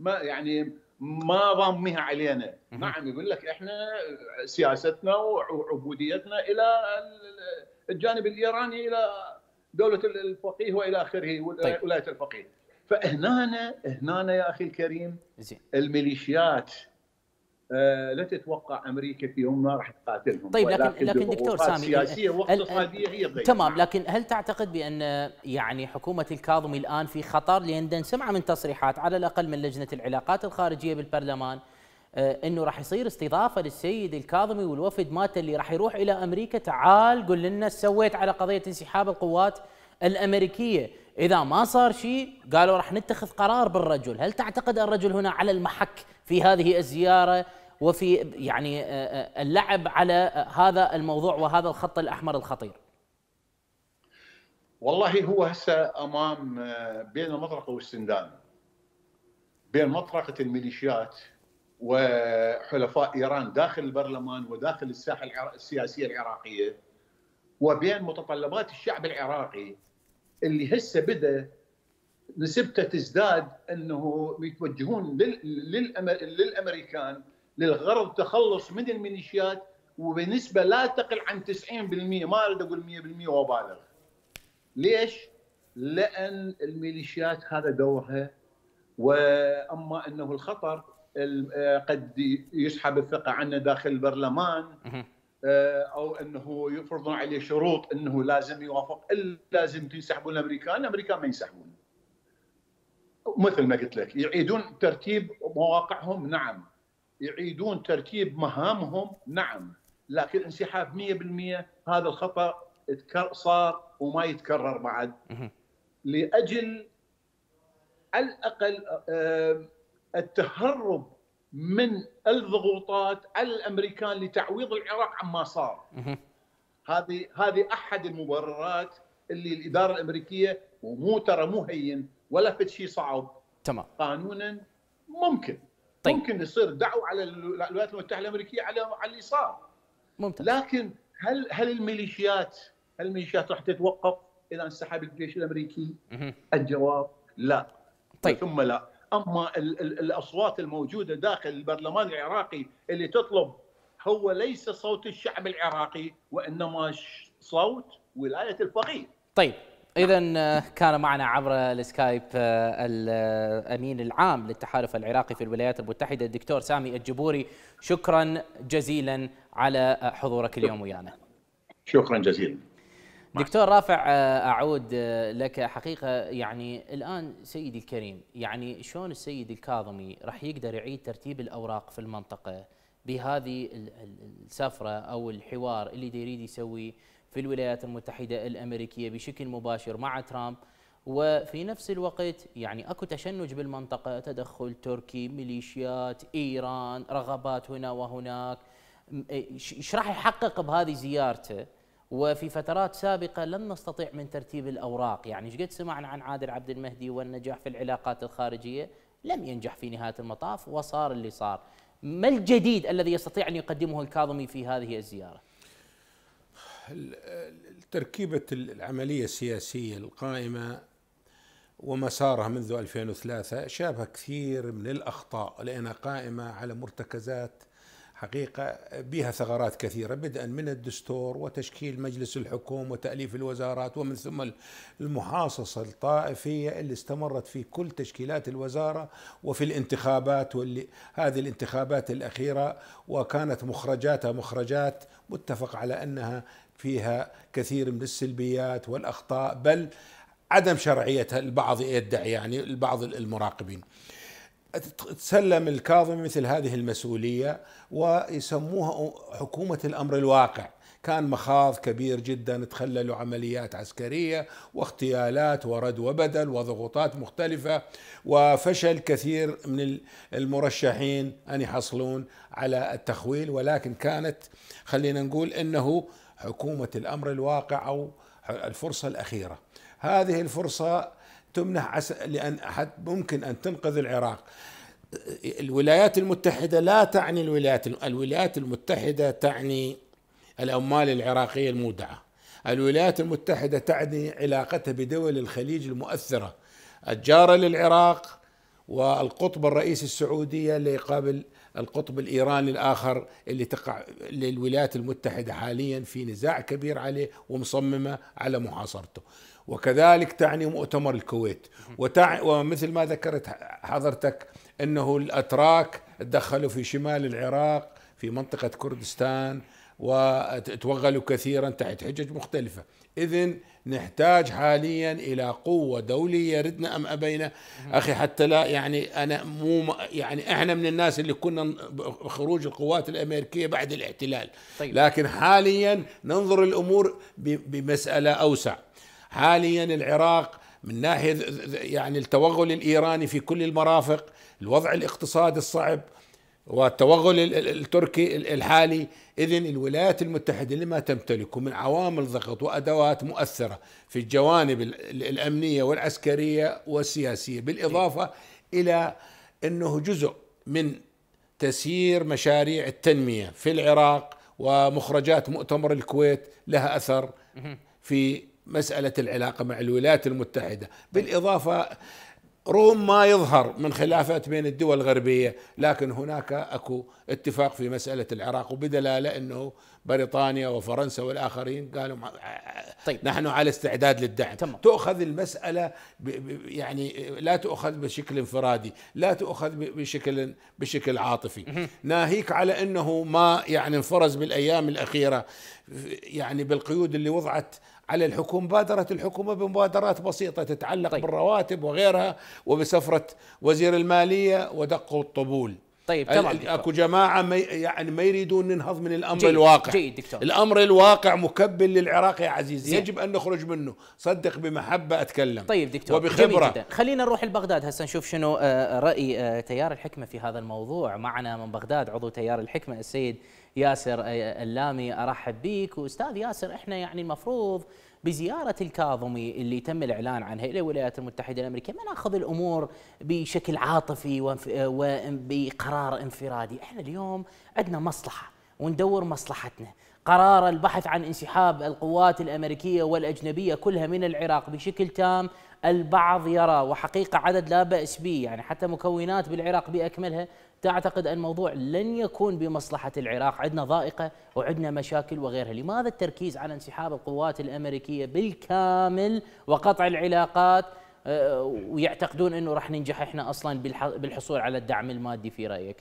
ما ضامنها علينا. نعم، يقول لك احنا سياستنا وعبوديتنا الى الجانب الايراني، الى دولة الفقيه والى اخره، ولاية الفقيه. فهنا يا اخي الكريم الميليشيات لا تتوقع امريكا في يوم ما راح تقاتلهم. طيب لكن دكتور سامي، سياسيه واقتصاديه هي تمام، لكن هل تعتقد بان يعني حكومه الكاظمي الان في خطر؟ لان سمع من تصريحات على الاقل من لجنه العلاقات الخارجيه بالبرلمان انه راح يصير استضافه للسيد الكاظمي والوفد مالته اللي راح يروح الى امريكا، تعال قل لنا ايش سويت على قضيه انسحاب القوات الامريكيه، اذا ما صار شيء قالوا راح نتخذ قرار بالرجل. هل تعتقد الرجل هنا على المحك في هذه الزياره وفي يعني اللعب على هذا الموضوع وهذا الخط الاحمر الخطير؟ والله هو هسه امام بين المطرقه والسندان، بين مطرقه الميليشيات وحلفاء ايران داخل البرلمان وداخل الساحه السياسيه العراقيه، وبين متطلبات الشعب العراقي اللي هسه بدا نسبته تزداد انه يتوجهون للامريكان للغرض التخلص من الميليشيات، وبنسبه لا تقل عن 90%، ما اريد اقول 100% وابالغ. ليش؟ لان الميليشيات هذا دورها، واما انه الخطر قد يسحب الثقه عنه داخل البرلمان، او انه يفرضون عليه شروط انه لازم يوافق، لازم تنسحبون الامريكان ما ينسحبون. مثل ما قلت لك يعيدون ترتيب مواقعهم، نعم، يعيدون ترتيب مهامهم، نعم، لكن انسحاب 100% هذا الخطأ صار وما يتكرر بعد، لأجل على الأقل التهرب من الضغوطات على الأمريكان لتعويض العراق عما صار. هذه أحد المبررات اللي الإدارة الأمريكية، مو هين ولا فد شيء صعب، تمام، قانونا ممكن طيب. ممكن يصير دعوة على الولايات المتحدة الأمريكية على اللي صار، ممتاز. لكن هل الميليشيات راح تتوقف إذا انسحب الجيش الأمريكي؟ الجواب لا. طيب. ثم لا. أما الأصوات الموجودة داخل البرلمان العراقي اللي تطلب هو ليس صوت الشعب العراقي، وإنما صوت ولاية الفقيه. طيب، إذا كان معنا عبر السكايب الأمين العام للتحالف العراقي في الولايات المتحدة الدكتور سامي الجبوري، شكرا جزيلا على حضورك اليوم ويانا. شكرا جزيلا. دكتور رافع، أعود لك. حقيقة يعني الآن سيدي الكريم، يعني شلون السيد الكاظمي راح يقدر يعيد ترتيب الأوراق في المنطقة بهذه السفرة أو الحوار اللي يريد يسوي في الولايات المتحدة الأمريكية بشكل مباشر مع ترامب، وفي نفس الوقت يعني اكو تشنج بالمنطقة، تدخل تركي، ميليشيات، إيران، رغبات هنا وهناك. ايش راح يحقق بهذه زيارته؟ وفي فترات سابقة لم نستطيع من ترتيب الأوراق، يعني ايش قد سمعنا عن عادل عبد المهدي والنجاح في العلاقات الخارجية، لم ينجح في نهاية المطاف وصار اللي صار. ما الجديد الذي يستطيع أن يقدمه الكاظمي في هذه الزيارة؟ تركيبة العملية السياسية القائمة ومسارها منذ 2003 شابه كثير من الأخطاء، لأنها قائمة على مرتكزات حقيقة بها ثغرات كثيرة، بدءا من الدستور وتشكيل مجلس الحكومة وتأليف الوزارات، ومن ثم المحاصصة الطائفية اللي استمرت في كل تشكيلات الوزارة وفي الانتخابات، واللي هذه الانتخابات الأخيرة وكانت مخرجاتها مخرجات متفق على أنها فيها كثير من السلبيات والأخطاء، بل عدم شرعيتها. البعض يدعي، يعني البعض المراقبين، تسلم الكاظمي مثل هذه المسؤولية ويسموها حكومة الأمر الواقع. كان مخاض كبير جدا، تخللوا عمليات عسكرية واغتيالات ورد وبدل وضغوطات مختلفة، وفشل كثير من المرشحين أن يحصلون على التخويل، ولكن كانت خلينا نقول إنه حكومة الأمر الواقع أو الفرصة الأخيرة. هذه الفرصة تمنح لأن ممكن أن تنقذ العراق. الولايات المتحدة لا تعني الولايات المتحدة تعني العمال العراقية المودعة. الولايات المتحدة تعني علاقتها بدول الخليج المؤثرة الجارة للعراق، والقطب الرئيسي السعودية اللي يقابل القطب الإيراني الآخر اللي تقع للولايات المتحدة حاليا في نزاع كبير عليه ومصممة على محاصرته. وكذلك تعني مؤتمر الكويت، ومثل ما ذكرت حضرتك أنه الأتراك تدخلوا في شمال العراق في منطقة كردستان وتوغلوا كثيرا تحت حجج مختلفة. إذن نحتاج حاليا إلى قوة دولية ردنا أم أبينا أخي، حتى لا يعني أنا مو يعني إحنا من الناس اللي كنا خروج القوات الأمريكية بعد الاحتلال. طيب. لكن حاليا ننظر الأمور بمسألة أوسع. حاليا العراق من ناحية يعني التوغل الإيراني في كل المرافق، الوضع الاقتصادي الصعب والتوغل التركي الحالي، إذن الولايات المتحدة لما تمتلكه من عوامل ضغط وأدوات مؤثرة في الجوانب الأمنية والعسكرية والسياسية، بالإضافة إلى أنه جزء من تسيير مشاريع التنمية في العراق ومخرجات مؤتمر الكويت لها أثر في مسألة العلاقة مع الولايات المتحدة. بالإضافة رغم ما يظهر من خلافات بين الدول الغربية، لكن هناك أكو اتفاق في مسألة العراق، وبدلالة أنه بريطانيا وفرنسا والآخرين قالوا طيب. نحن على استعداد للدعم. تؤخذ المسألة يعني لا تؤخذ بشكل انفرادي، لا تؤخذ بشكل عاطفي. ناهيك على أنه ما يعني انفرز بالأيام الأخيرة يعني بالقيود اللي وضعت على الحكومة. بادرت الحكومة بمبادرات بسيطة تتعلق طيب. بالرواتب وغيرها وبسفرة وزير المالية ودقوا الطبول. طيب تمام. اكو جماعة ما يريدون ننهض من الأمر الواقع. جيد دكتور. الأمر الواقع مكبل للعراق يا عزيزي، يجب أن نخرج منه. صدق بمحبة أتكلم. طيب دكتور وبخبرة. خلينا نروح لبغداد هسه نشوف شنو رأي تيار الحكمة في هذا الموضوع. معنا من بغداد عضو تيار الحكمة السيد ياسر اللامي. أرحب بك. وأستاذ ياسر، احنا يعني المفروض بزيارة الكاظمي اللي تم الإعلان عنها إلى الولايات المتحدة الأمريكية ما ناخذ الأمور بشكل عاطفي وبقرار انفرادي. احنا اليوم عندنا مصلحة وندور مصلحتنا. قرار البحث عن انسحاب القوات الأمريكية والأجنبية كلها من العراق بشكل تام البعض يرى، وحقيقة عدد لا بأس به، يعني حتى مكونات بالعراق بأكملها تعتقد أن الموضوع لن يكون بمصلحة العراق. عندنا ضائقة وعندنا مشاكل وغيرها. لماذا التركيز على انسحاب القوات الأمريكية بالكامل وقطع العلاقات ويعتقدون أنه راح ننجح إحنا أصلا بالحصول على الدعم المادي في رأيك؟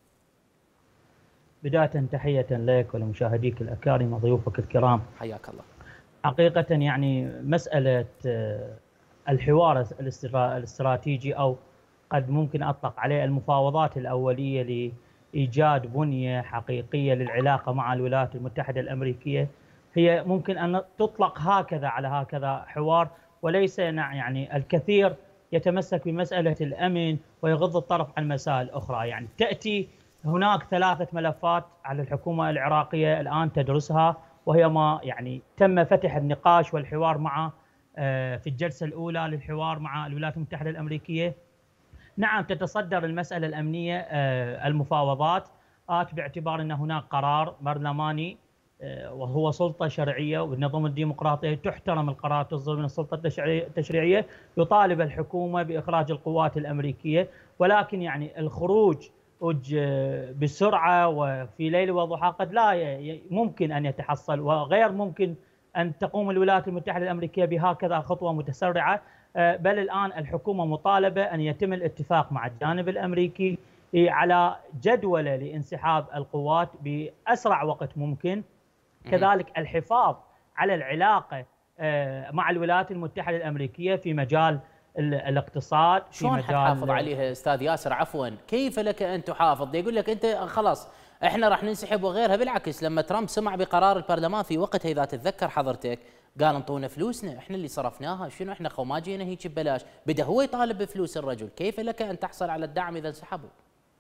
بداية تحية لك ولمشاهديك الأكارم وضيوفك الكرام. حياك الله. حقيقة يعني مسألة الحوار الاستراتيجي أو قد ممكن أطلق عليه المفاوضات الأولية لإيجاد بنية حقيقية للعلاقة مع الولايات المتحدة الأمريكية هي ممكن أن تطلق هكذا على هكذا حوار، وليس يعني الكثير يتمسك بمسألة الأمن ويغض الطرف عن مسائل أخرى. يعني تأتي هناك 3 ملفات على الحكومة العراقية الآن تدرسها، وهي ما يعني تم فتح النقاش والحوار مع في الجلسة الأولى للحوار مع الولايات المتحدة الأمريكية. نعم تتصدر المسألة الأمنية المفاوضات باعتبار أن هناك قرار برلماني وهو سلطة شرعية، والنظام الديمقراطي تحترم القرار تصدر من السلطة التشريعية، يطالب الحكومة بإخراج القوات الأمريكية. ولكن يعني الخروج بسرعة وفي ليل وضحى قد لا ممكن أن يتحصل، وغير ممكن أن تقوم الولايات المتحدة الأمريكية بهكذا خطوة متسرعة. بل الآن الحكومة مطالبة أن يتم الاتفاق مع الجانب الأمريكي على جدولة لانسحاب القوات بأسرع وقت ممكن. كذلك الحفاظ على العلاقة مع الولايات المتحدة الأمريكية في مجال الاقتصاد. شلون حتحافظ عليها استاذ ياسر؟ عفوا، كيف لك ان تحافظ؟ يقول لك انت خلاص احنا راح ننسحب وغيرها. بالعكس لما ترامب سمع بقرار البرلمان في وقتها اذا تتذكر حضرتك قال انطونا فلوسنا احنا اللي صرفناها، شنو احنا ما جينا هيك ببلاش. بدا هو يطالب بفلوس الرجل. كيف لك ان تحصل على الدعم اذا انسحبوا؟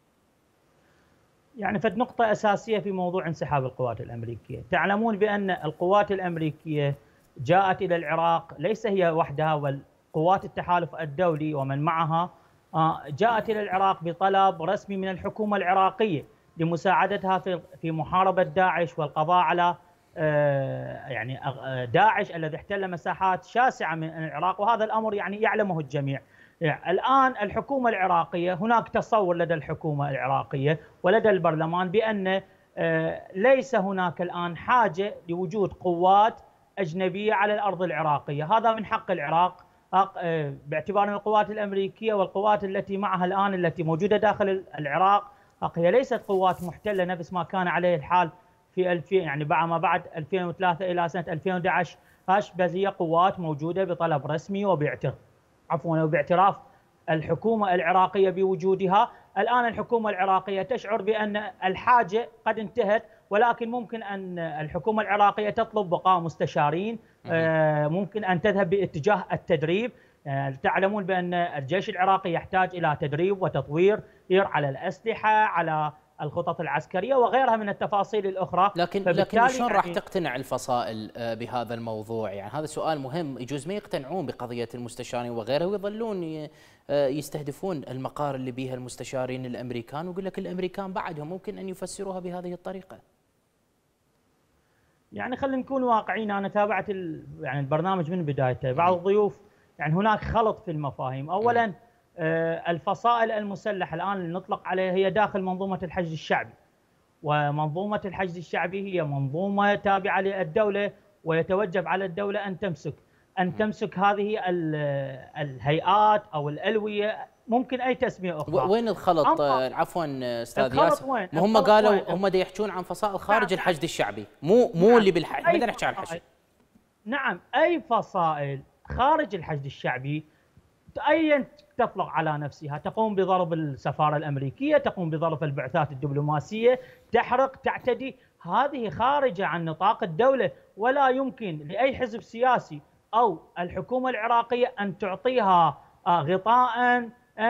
يعني فد نقطة أساسية في موضوع انسحاب القوات الأمريكية. تعلمون بأن القوات الأمريكية جاءت إلى العراق ليس هي وحدها، والقوات التحالف الدولي ومن معها جاءت إلى العراق بطلب رسمي من الحكومة العراقية لمساعدتها في محاربة داعش والقضاء على يعني داعش الذي احتل مساحات شاسعة من العراق، وهذا الأمر يعني يعلمه الجميع. يعني الآن الحكومة العراقية هناك تصور لدى الحكومة العراقية ولدى البرلمان بأن ليس هناك الآن حاجة لوجود قوات أجنبية على الأرض العراقية. هذا من حق العراق باعتبار أن القوات الأمريكية والقوات التي معها الآن التي موجودة داخل العراق هي ليست قوات محتله نفس ما كان عليه الحال في 2000 يعني ما بعد 2003 الى سنه 2011. بس هي قوات موجوده بطلب رسمي وباعتراف الحكومه العراقيه بوجودها. الان الحكومه العراقيه تشعر بان الحاجه قد انتهت، ولكن ممكن ان الحكومه العراقيه تطلب بقاء مستشارين، ممكن ان تذهب باتجاه التدريب. تعلمون بان الجيش العراقي يحتاج الى تدريب وتطوير على الاسلحه، على الخطط العسكريه وغيرها من التفاصيل الاخرى. لكن شلون راح تقتنع الفصائل بهذا الموضوع؟ يعني هذا سؤال مهم. يجوز ما يقتنعون بقضيه المستشارين وغيرها ويظلون يستهدفون المقار اللي بيها المستشارين الامريكان، ويقول لك الامريكان بعدهم ممكن ان يفسروها بهذه الطريقه. يعني خلينا نكون واقعيين. انا تابعت يعني البرنامج من بدايته. بعض الضيوف يعني هناك خلط في المفاهيم. اولا الفصائل المسلحه الان اللي نطلق عليها هي داخل منظومه الحشد الشعبي، ومنظومه الحشد الشعبي هي منظومه تابعه للدوله، ويتوجب على الدوله ان تمسك هذه الهيئات او الالويه، ممكن اي تسميه اخرى. وين الخلط؟ عفوا استاذ ياسر، هم قالوا هم يحكون عن فصائل خارج الحشد الشعبي، مو اللي بالحشد. بدنا نحكي عن الحشد. نعم، اي فصائل خارج الحشد الشعبي أيا تطلق على نفسها، تقوم بضرب السفارة الأمريكية، تقوم بضرب البعثات الدبلوماسية، تحرق، تعتدي، هذه خارجة عن نطاق الدولة، ولا يمكن لأي حزب سياسي أو الحكومة العراقية أن تعطيها غطاء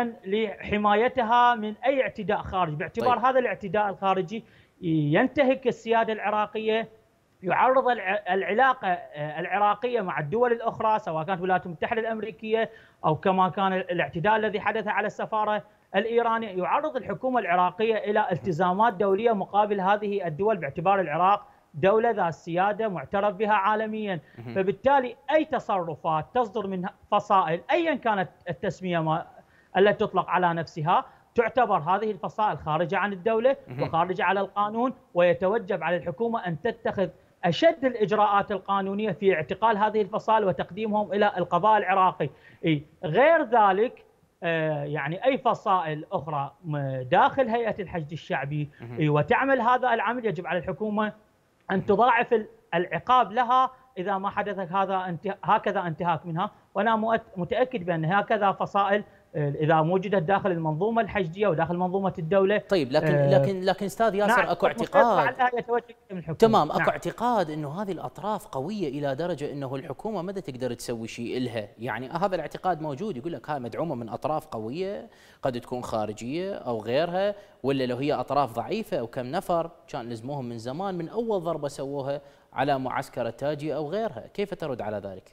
لحمايتها من أي اعتداء خارجي، باعتبار هذا الاعتداء الخارجي ينتهك السيادة العراقية، يعرض العلاقة العراقية مع الدول الأخرى سواء كانت الولايات المتحدة الأمريكية أو كما كان الاعتداء الذي حدث على السفارة الإيرانية، يعرض الحكومة العراقية إلى التزامات دولية مقابل هذه الدول، باعتبار العراق دولة ذات سيادة معترف بها عالميا. فبالتالي أي تصرفات تصدر من فصائل أيا كانت التسمية التي تطلق على نفسها، تعتبر هذه الفصائل خارجة عن الدولة وخارجة على القانون، ويتوجب على الحكومة أن تتخذ أشد الإجراءات القانونية في اعتقال هذه الفصائل وتقديمهم إلى القضاء العراقي. غير ذلك يعني أي فصائل أخرى داخل هيئة الحشد الشعبي وتعمل هذا العمل، يجب على الحكومة أن تضاعف العقاب لها إذا ما حدث هكذا انتهاك منها. وأنا متأكد بأن هكذا فصائل إذا وجدت داخل المنظومة الحشدية وداخل منظومة الدولة. طيب لكن أستاذ ياسر، أكو اعتقاد تمام، أكو اعتقاد أنه هذه الأطراف قوية إلى درجة أنه الحكومة ما تقدر تسوي شيء إلها. يعني هذا الاعتقاد موجود، يقول لك هاي مدعومة من أطراف قوية قد تكون خارجية أو غيرها، ولا لو هي أطراف ضعيفة أو كم نفر كان لزموهم من زمان من أول ضربة سووها على معسكر التاجي أو غيرها. كيف ترد على ذلك؟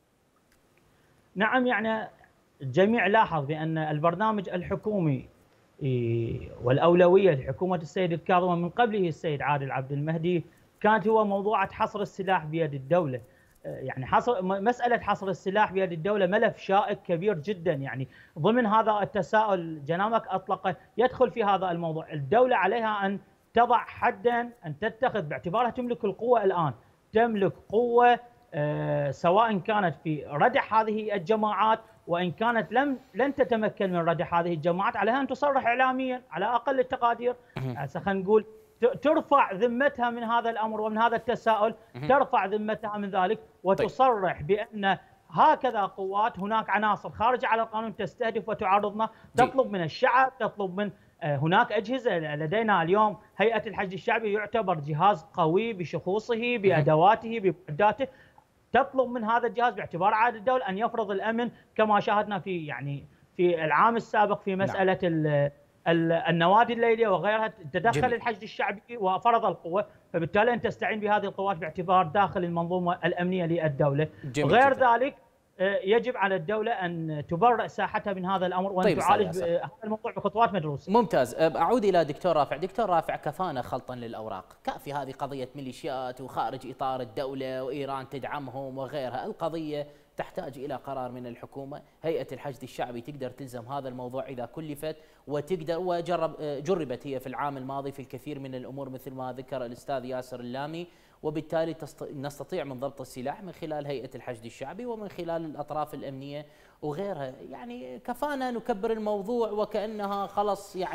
نعم، يعني الجميع لاحظ بأن البرنامج الحكومي والأولوية لحكومة السيد الكاظمي من قبله السيد عادل عبد المهدي كانت هو موضوعة حصر السلاح بيد الدولة. يعني مسألة حصر السلاح بيد الدولة ملف شائك كبير جدا. يعني ضمن هذا التساؤل جنابك أطلقه يدخل في هذا الموضوع. الدولة عليها أن تضع حدا، أن تتخذ باعتبارها تملك القوة الآن، تملك قوة سواء كانت في ردع هذه الجماعات، وإن كانت لن تتمكن من ردع هذه الجماعات عليها أن تصرح إعلاميا على أقل التقادير. خلينا نقول ترفع ذمتها من هذا الأمر ومن هذا التساؤل، ترفع ذمتها من ذلك وتصرح بأن هكذا قوات، هناك عناصر خارجة على القانون تستهدف وتعرضنا، تطلب من الشعب، تطلب من هناك أجهزة. لدينا اليوم هيئة الحشد الشعبي يعتبر جهاز قوي بشخوصه، بأدواته، بمعداته، تطلب من هذا الجهاز باعتبار عائد الدولة أن يفرض الأمن كما شاهدنا في العام السابق في مسألة النوادي الليلية وغيرها، تدخل الحشد الشعبي وفرض القوة. فبالتالي أن تستعين بهذه القوات باعتبار داخل المنظومة الأمنية للدولة. غير ذلك يجب على الدولة أن تبرئ ساحتها من هذا الأمر وأن تعالج هذا الموضوع بخطوات مدروسة. ممتاز. أعود إلى دكتور رافع. دكتور رافع، كفانا خلطا للأوراق، كافي هذه قضية ميليشيات وخارج إطار الدولة وإيران تدعمهم وغيرها. القضية تحتاج إلى قرار من الحكومة. هيئة الحشد الشعبي تقدر تلزم هذا الموضوع إذا كلفت، وتقدر جربت هي في العام الماضي في الكثير من الأمور مثل ما ذكر الأستاذ ياسر اللامي، وبالتالي نستطيع من ضبط السلاح من خلال هيئة الحشد الشعبي ومن خلال الأطراف الأمنية وغيرها. يعني كفانا نكبر الموضوع وكأنها خلص يعني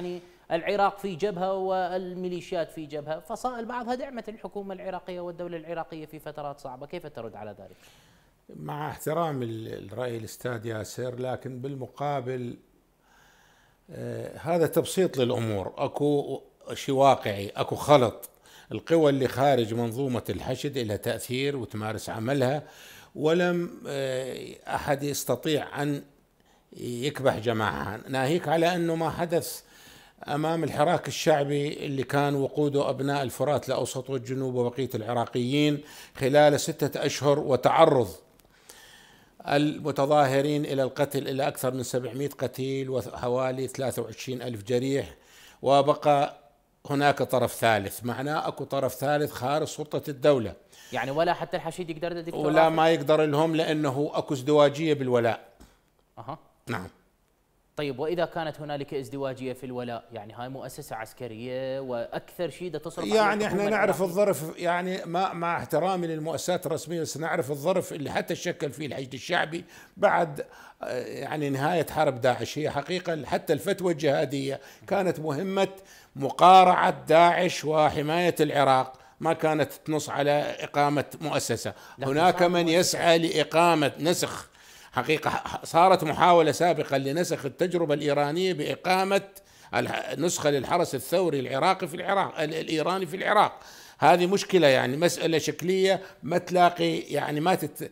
العراق في جبهة والميليشيات في جبهة، فصائل بعضها دعمت الحكومة العراقية والدولة العراقية في فترات صعبة، كيف ترد على ذلك؟ مع احترام الرأي الأستاذ ياسر، لكن بالمقابل هذا تبسيط للأمور. أكو شيء واقعي، أكو خلط. القوى اللي خارج منظومة الحشد لها تأثير وتمارس عملها، ولم أحد يستطيع أن يكبح جماعها، ناهيك على أنه ما حدث أمام الحراك الشعبي اللي كان وقوده أبناء الفرات الأوسط والجنوب وبقية العراقيين خلال 6 أشهر، وتعرض المتظاهرين إلى القتل إلى أكثر من 700 قتيل وحوالي 23 ألف جريح، وبقى هناك طرف ثالث. معناه أكو طرف ثالث خارج سلطة الدولة، يعني ولا حتى الحشيد يقدر دكتور؟ ولا ما يقدر لهم، لأنه أكو ازدواجية بالولاء. نعم. طيب وإذا كانت هنالك ازدواجية في الولاء، يعني هاي مؤسسة عسكرية وأكثر شيء تصرف يعني احنا نعرف الظرف، يعني مع احترامي للمؤسسات الرسمية، بس نعرف الظرف اللي حتى شكل فيه الحشد الشعبي بعد يعني نهاية حرب داعش. هي حقيقة حتى الفتوى الجهادية كانت مهمة مقارعة داعش وحماية العراق، ما كانت تنص على إقامة مؤسسة. هناك من يسعى لإقامة نسخ، حقيقة صارت محاولة سابقة لنسخ التجربة الإيرانية بإقامة نسخة للحرس الثوري العراقي في العراق، الإيراني في العراق. هذه مشكلة، يعني مسألة شكلية ما تلاقي، يعني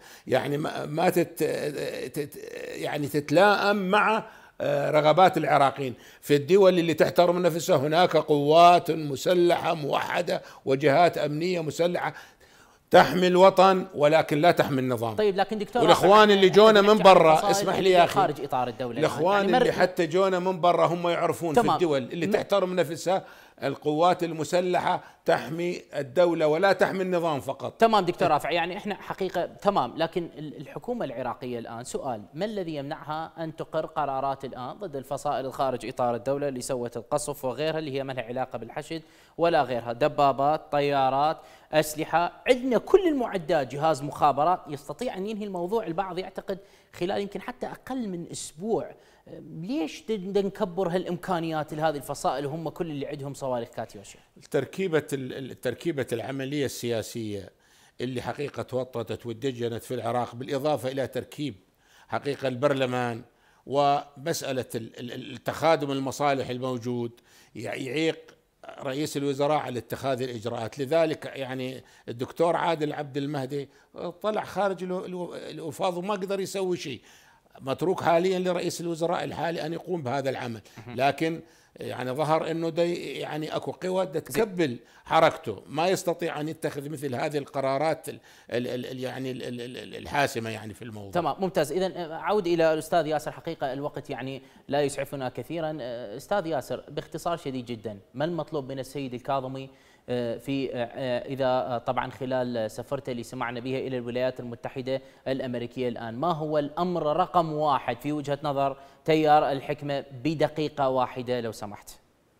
يعني تتلائم مع رغبات العراقيين. في الدول اللي تحترم نفسها هناك قوات مسلحة موحدة وجهات أمنية مسلحة تحمي الوطن، ولكن لا تحمي النظام. طيب لكن دكتور، والاخوان اللي جونا من برا، اسمح لي يا اخي، خارج اطار الدوله، الاخوان يعني اللي حتى جونا من برا هم يعرفون في الدول اللي تحترم نفسها القوات المسلحة تحمي الدولة ولا تحمي النظام فقط. تمام دكتور رافع، يعني احنا حقيقة تمام، لكن الحكومة العراقية الآن سؤال، ما الذي يمنعها أن تقر قرارات الآن ضد الفصائل الخارج إطار الدولة اللي سوت القصف وغيرها، اللي هي ما لها علاقة بالحشد ولا غيرها، دبابات، طيارات، أسلحة، عندنا كل المعدات، جهاز مخابرات يستطيع أن ينهي الموضوع. البعض يعتقد خلال يمكن حتى أقل من أسبوع. ليش نكبر هالامكانيات لهذه الفصائل وهم كل اللي عندهم صواريخ كاتيوشا؟ التركيبة العملية السياسية اللي حقيقة توطدت واتدجنت في العراق، بالإضافة إلى تركيب حقيقة البرلمان ومسألة التخادم المصالح الموجود، يعيق رئيس الوزراء على اتخاذ الإجراءات. لذلك يعني الدكتور عادل عبد المهدي طلع خارج الوفاض وما قدر يسوي شيء، متروك حاليا لرئيس الوزراء الحالي أن يقوم بهذا العمل. لكن يعني ظهر أنه يعني أكو قوى تكبل حركته، ما يستطيع أن يتخذ مثل هذه القرارات يعني الحاسمة يعني في الموضوع. تمام، ممتاز. إذن عود إلى الأستاذ ياسر، حقيقة الوقت يعني لا يسعفنا كثيرا. أستاذ ياسر، باختصار شديد جدا، ما المطلوب من السيد الكاظمي في إذا طبعا خلال سفرته اللي سمعنا بها إلى الولايات المتحدة الأمريكية الآن، ما هو الأمر رقم 1 في وجهة نظر تيار الحكمة بدقيقة واحدة لو سمحت؟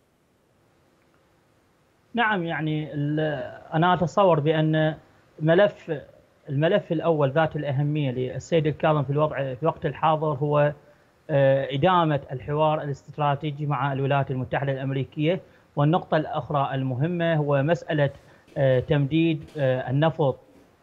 نعم، يعني أنا أتصور بأن الملف الأول ذات الأهمية للسيد الكاظم في الوقت الحاضر هو إدامة الحوار الاستراتيجي مع الولايات المتحدة الأمريكية. والنقطة الأخرى المهمة هو مسألة تمديد النفط،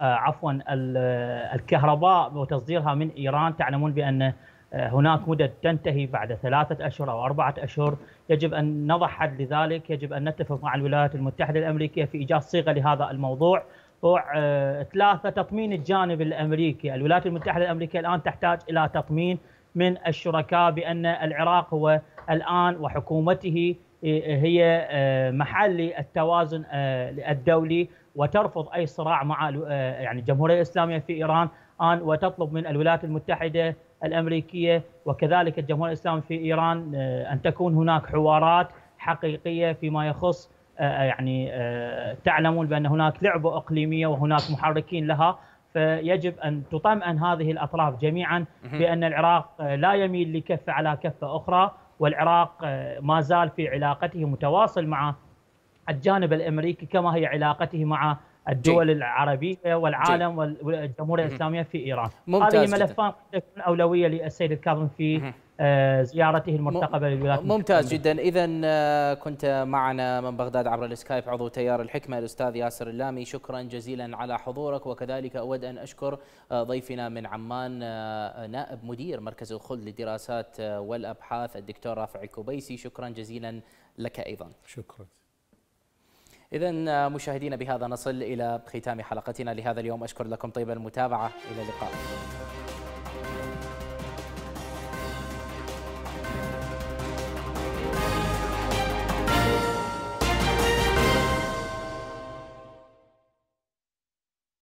الكهرباء وتصديرها من إيران. تعلمون بأن هناك مدة تنتهي بعد 3 أشهر أو 4 أشهر. يجب أن نضع حد لذلك، يجب أن نتفق مع الولايات المتحدة الأمريكية في إيجاد صيغة لهذا الموضوع. 3 تطمين الجانب الأمريكي. الولايات المتحدة الأمريكية الآن تحتاج إلى تطمين من الشركاء بأن العراق هو الآن وحكومته هي محل التوازن الدولي، وترفض أي صراع مع يعني الجمهورية الإسلامية في إيران وتطلب من الولايات المتحدة الأمريكية وكذلك الجمهورية الإسلامية في إيران أن تكون هناك حوارات حقيقية فيما يخص يعني تعلمون بأن هناك لعبة إقليمية وهناك محركين لها، فيجب أن تطمئن هذه الأطراف جميعا بأن العراق لا يميل لكفة على كفة أخرى، والعراق ما زال في علاقته متواصل مع الجانب الأمريكي كما هي علاقته مع الدول العربية والعالم والجمهورية الإسلامية في إيران. هذه ملفان تكون أولوية للسيد الكاظمي في زيارته المرتقبة للولايات المتحدة. ممتاز جدا. إذا كنت معنا من بغداد عبر السكايب عضو تيار الحكمة الأستاذ ياسر اللامي، شكرا جزيلا على حضورك. وكذلك أود أن أشكر ضيفنا من عمان نائب مدير مركز الخلد للدراسات والأبحاث الدكتور رافع الكبيسي، شكرا جزيلا لك أيضا. شكرا. إذن مشاهدينا بهذا نصل إلى ختام حلقتنا لهذا اليوم، أشكر لكم طيب المتابعة، إلى اللقاء.